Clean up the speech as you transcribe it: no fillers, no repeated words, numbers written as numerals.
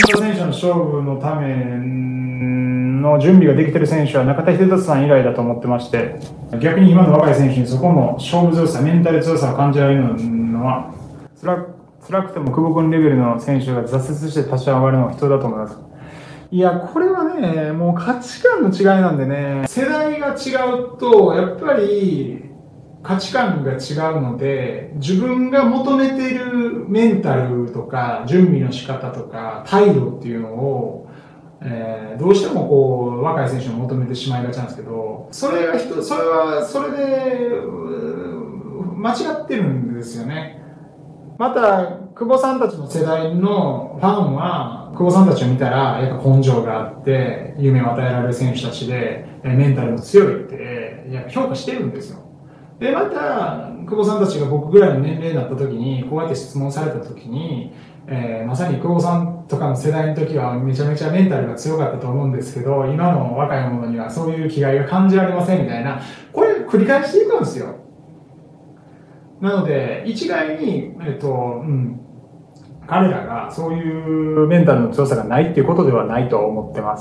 田選手の勝負のための準備ができている選手は中田英寿さん以来だと思ってまして、逆に今の若い選手にそこの勝負強さ、メンタル強さを感じられるのは、辛くても久保君レベルの選手が挫折して立ち上がるのは必要だと思います。いや、これはね、もう価値観の違いなんでね、世代が違うと、やっぱり価値観が違うので、自分が求めているメンタルとか、準備の仕方とか、態度っていうのを、どうしてもこう、若い選手に求めてしまいがちなんですけど、それはそれで、間違ってるんですよね。また、久保さんたちの世代のファンは、久保さんたちを見たら、やっぱ根性があって、夢を与えられる選手たちで、メンタルも強いって、やっぱ評価してるんですよ。で、また、久保さんたちが僕ぐらいの年齢になった時に、こうやって質問された時に、まさに久保さんとかの世代の時はめちゃめちゃメンタルが強かったと思うんですけど、今の若い者にはそういう気概が感じられませんみたいな、これ繰り返していくんですよ。なので、一概に、彼らがそういうメンタルの強さがないっていうことではないと思ってます。